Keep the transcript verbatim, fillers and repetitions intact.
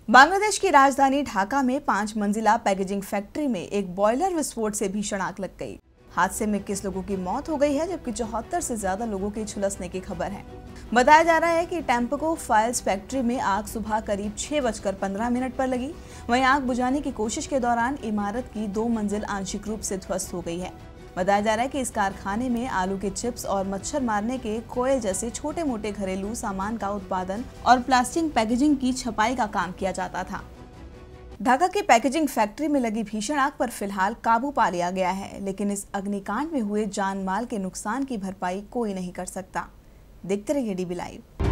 बांग्लादेश की राजधानी ढाका में पांच मंजिला पैकेजिंग फैक्ट्री में एक बॉयलर विस्फोट से भीषण आग लग गई। हादसे में इक्कीस लोगों की मौत हो गई है, जबकि चौहत्तर से ज्यादा लोगों के झुलसने की खबर है। बताया जा रहा है कि टेम्पको फाइल्स फैक्ट्री में आग सुबह करीब छह बजकर पंद्रह मिनट पर लगी। वहीं आग बुझाने की कोशिश के दौरान इमारत की दो मंजिल आंशिक रूप से ध्वस्त हो गई है। बताया जा रहा है कि इस कारखाने में आलू के चिप्स और मच्छर मारने के कोयल जैसे छोटे मोटे घरेलू सामान का उत्पादन और प्लास्टिक पैकेजिंग की छपाई का काम किया जाता था। ढाका की पैकेजिंग फैक्ट्री में लगी भीषण आग पर फिलहाल काबू पा लिया गया है, लेकिन इस अग्निकांड में हुए जान माल के नुकसान की भरपाई कोई नहीं कर सकता। देखते रहिए डीबी लाइव।